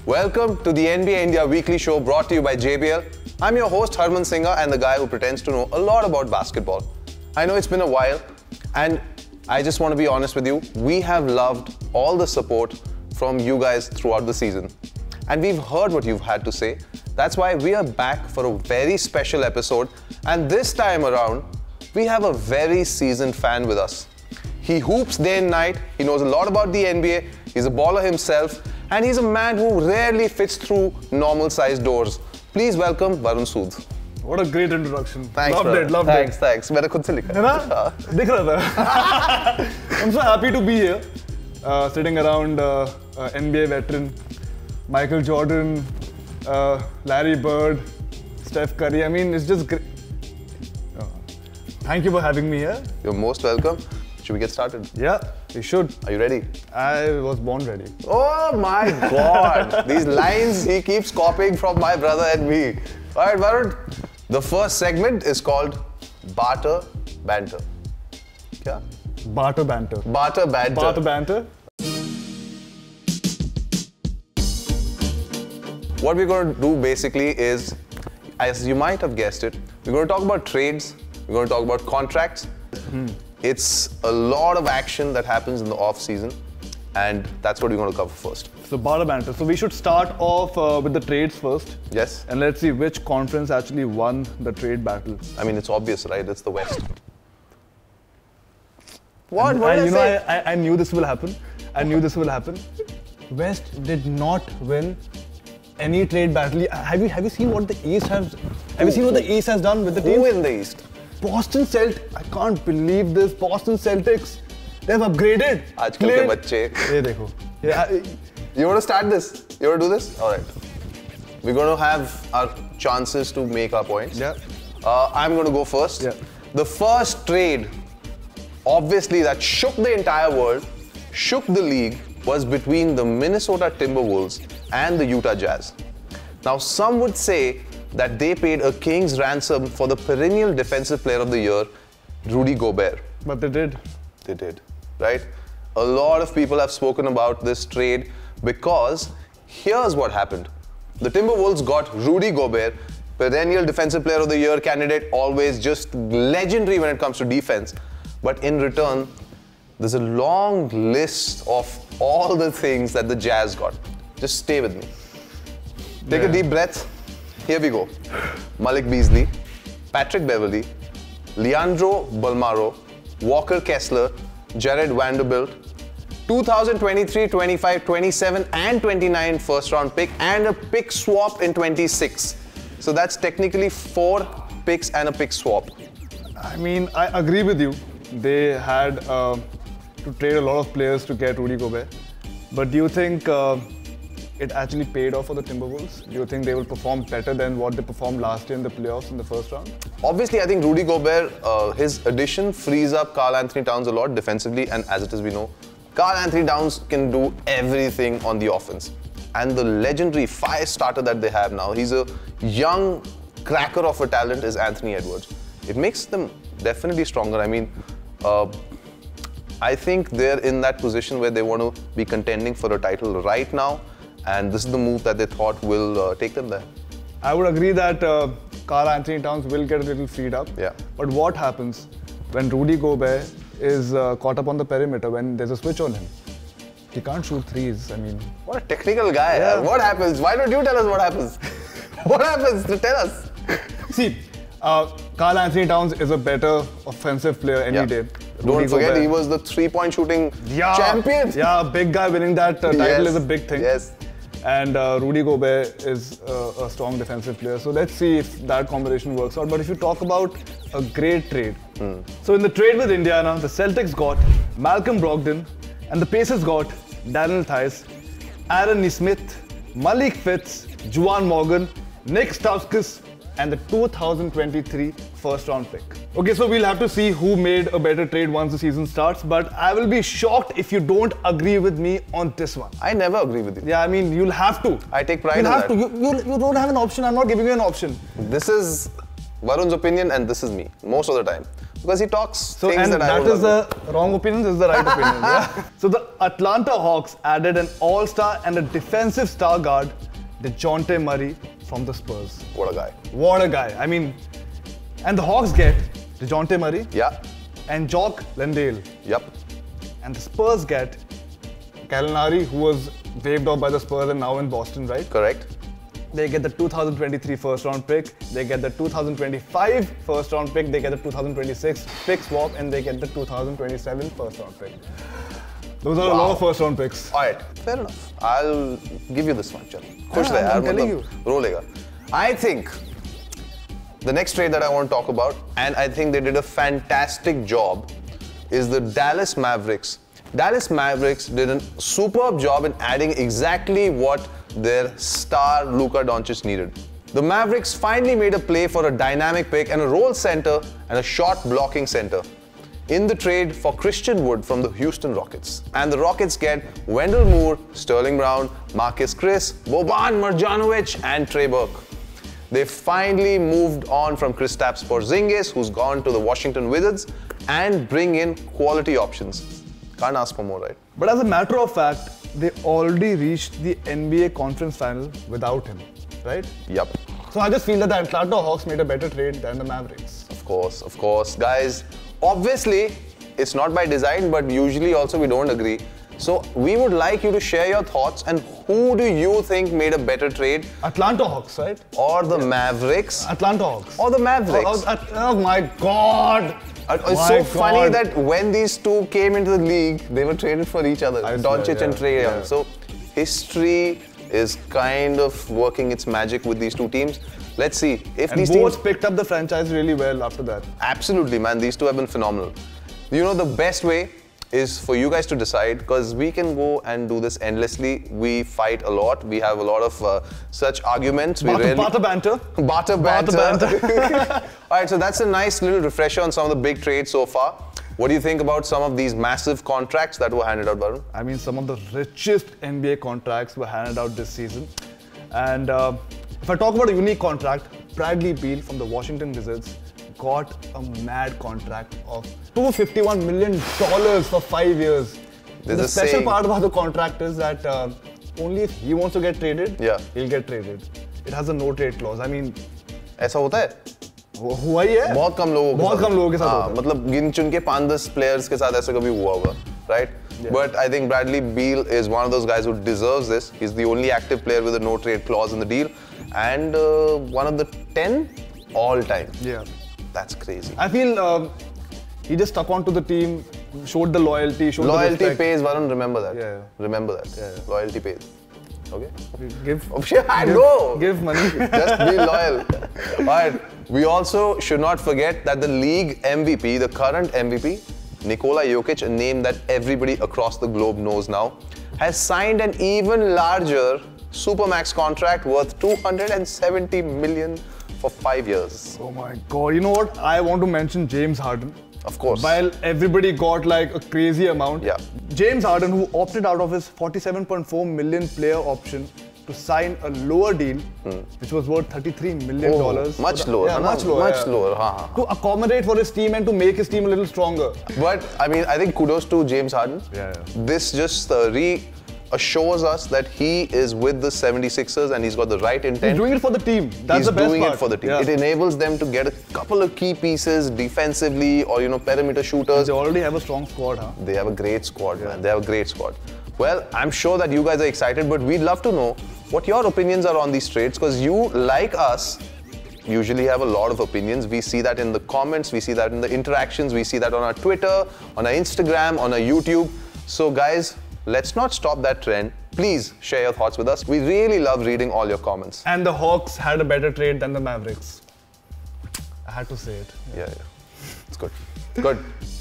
Welcome to the NBA India weekly show brought to you by JBL. I'm your host Harman Singha and the guy who pretends to know a lot about basketball. I know it's been a while and I just want to be honest with you. We have loved all the support from you guys throughout the season. And we've heard what you've had to say. That's why we are back for a very special episode. And this time around, we have a very seasoned fan with us. He hoops day and night. He knows a lot about the NBA. He's a baller himself. And he's a man who rarely fits through normal-sized doors. Please welcome Varun Sood. What a great introduction. Thanks, loved brother. it, loved thanks, it. Thanks. मैंने खुद से लिखा है ना? दिख रहा था. I'm so happy to be here, sitting around NBA veteran, Michael Jordan, Larry Bird, Steph Curry. I mean, it's just great. Thank you for having me here. You're most welcome. Should we get started? Yeah, we should. Are you ready? I was born ready. Oh my God! These lines he keeps copying from my brother and me. All right, Varun. The first segment is called Barter Banter. Kya? Barter banter. Barter Banter. Barter banter. What we're going to do basically is, as you might have guessed it, we're going to talk about trades, we're going to talk about contracts. It's a lot of action that happens in the off season, and that's what we're going to cover first. So barter banter. So we should start off with the trades first. Yes. And let's see which conference actually won the trade battle. I mean, it's obvious, right? It's the West. What? And, What did you I know, say? I knew this will happen. I knew this will happen. West did not win any trade battle. Have you seen what the East has? Have you seen what the East has done with the team? Who in the East? Boston Celtics. I can't believe this. Boston Celtics. They've upgraded. आजकल के बच्चे. ये देखो. Yeah. You want to start this? You want to do this? All right. We're going to have our chances to make our points. Yeah. I'm going to go first. Yeah. The first trade, obviously, that shook the entire world, shook the league, was between the Minnesota Timberwolves and the Utah Jazz. Now, some would say that they paid a king's ransom for the perennial defensive player of the year, Rudy Gobert. But they did. They did, right? A lot of people have spoken about this trade because here's what happened. The Timberwolves got Rudy Gobert, perennial defensive player of the year candidate, always just legendary when it comes to defense. But in return, there's a long list of all the things that the Jazz got. Just stay with me. Take a deep breath. Here we go. Malik Beasley, Patrick Beverley, Leandro Bolmaro, Walker Kessler, Jared Vanderbilt, 2023, 25, 27 and 29 first round pick and a pick swap in 26. So that's technically 4 picks and a pick swap. I mean, I agree with you. They had to trade a lot of players to get Rudy Gobert. But do you think it actually paid off for the Timberwolves? Do you think they will perform better than what they performed last year in the playoffs in the first round? Obviously, I think Rudy Gobert, his addition frees up Karl Anthony Towns a lot defensively, and as it is we know, Karl Anthony Towns can do everything on the offense. And the legendary 5-starter that they have now, he's a young cracker of a talent, is Anthony Edwards. It makes them definitely stronger. I mean, I think they're in that position where they want to be contending for a title right now, and this is the move that they thought will take them there. I would agree that Karl Anthony Towns will get a little freed up. Yeah. But what happens when Rudy Gobert is caught up on the perimeter, when there's a switch on him? He can't shoot threes. I mean, what a technical guy. Yeah. What happens? Why don't you tell us what happens? What happens? Tell us. See, Karl Anthony Towns is a better offensive player any day. Don't forget, he was the 3-point shooting champion. Yeah, a big guy winning that title is a big thing. Yes. And Rudy Gobert is a strong defensive player. So let's see if that combination works out. But if you talk about a great trade. So in the trade with Indiana, the Celtics got Malcolm Brogdon and the Pacers got Daniel Theis, Aaron Nesmith, Malik Fitz, Juwan Morgan, Nick Stauskas, and the 2023 first round pick. Okay, so we'll have to see who made a better trade once the season starts, but I will be shocked if you don't agree with me on this one. I never agree with you. Yeah, I mean, you'll have to. I take pride in that. You don't have an option. I'm not giving you an option. This is Varun's opinion and this is me, most of the time. Because he talks things and that I that don't is the wrong opinion, this is the right opinion. Yeah? So the Atlanta Hawks added an all-star and a defensive star guard, DeJounte Murray from the Spurs. What a guy. What a guy. I mean, and the Hawks get DeJounte Murray Yeah. and Jock Landale. Yep. And the Spurs get Gallinari, who was waived off by the Spurs and now in Boston, right? Correct. They get the 2023 first round pick, they get the 2025 first round pick, they get the 2026 pick swap, and they get the 2027 first round pick. Those are a lot of first round picks. Alright, fair enough. I'll give you this one, chal. Khush Yeah, rahe, I'm yaar, telling matlab, rolega. I think the next trade that I want to talk about, and I think they did a fantastic job, is the Dallas Mavericks. Dallas Mavericks did a superb job in adding exactly what their star Luka Doncic needed. The Mavericks finally made a play for a dynamic pick and a roll center and a shot blocking center in the trade for Christian Wood from the Houston Rockets. And the Rockets get Wendell Moore, Sterling Brown, Marcus Chris, Boban Marjanovic, and Trey Burke. They finally moved on from Kristaps Porzingis, who's gone to the Washington Wizards, and bring in quality options. Can't ask for more, right? But as a matter of fact, they already reached the NBA Conference Final without him, right? Yep. So I just feel that the Atlanta Hawks made a better trade than the Mavericks. Of course. Guys, obviously, it's not by design, but usually also we don't agree. So we would like you to share your thoughts and who do you think made a better trade? Atlanta Hawks, right? Or the Mavericks? Atlanta Hawks. Or the Mavericks? Oh my God! It's so funny that when these two came into the league, they were traded for each other, Doncic and Trae Young. So history is kind of working its magic with these two teams. Let's see if And these both teams picked up the franchise really well after that. Absolutely, man. These two have been phenomenal. You know, the best way is for you guys to decide, because we can go and do this endlessly. We fight a lot. We have a lot of such arguments. Barter banter. Barter banter. All right, so that's a nice little refresher on some of the big trades so far. What do you think about some of these massive contracts that were handed out, Varun? I mean, some of the richest NBA contracts were handed out this season. And if I talk about a unique contract, Bradley Beal from the Washington Wizards got a mad contract of $251 million for 5 years. The special part about the contract is that only if he wants to get traded, he'll get traded. It has a no trade clause. I mean, ऐसा होता है? हुआ ही है? बहुत कम लोगों के साथ होता है. मतलब गिन चुन के 5-10 players के साथ ऐसा कभी हुआ होगा, right? Yeah. But I think Bradley Beal is one of those guys who deserves this. He's the only active player with a no trade clause in the deal, and one of the 10 all time. Yeah. That's crazy. I feel he just stuck on to the team, showed the loyalty, showed loyalty the respect. Pays, Varun, remember that. Yeah. Remember that. Yeah. Loyalty pays. Okay? Give money. Just be loyal. Alright. We also should not forget that the league MVP, the current MVP, Nikola Jokic, a name that everybody across the globe knows now, has signed an even larger Supermax contract worth $270 million for 5 years. Oh my God. You know what? I want to mention James Harden. Of course. While everybody got like a crazy amount, James Harden, who opted out of his $47.4 million player option to sign a lower deal, which was worth $33 million. Much lower. Yeah, much lower. To accommodate for his team and to make his team a little stronger. But I mean, I think kudos to James Harden. This just reassures us that he is with the 76ers and he's got the right intent. He's doing it for the team. That's the best part. He's doing it for the team. It enables them to get a couple of key pieces defensively or, perimeter shooters. They already have a strong squad, huh? They have a great squad, man. They have a great squad. Well, I'm sure that you guys are excited, but we'd love to know what your opinions are on these trades, because you, like us, usually have a lot of opinions. We see that in the comments, we see that in the interactions, we see that on our Twitter, on our Instagram, on our YouTube. So guys, let's not stop that trend. Please share your thoughts with us. We really love reading all your comments. And the Hawks had a better trade than the Mavericks. I had to say it. Yeah. It's good. Good.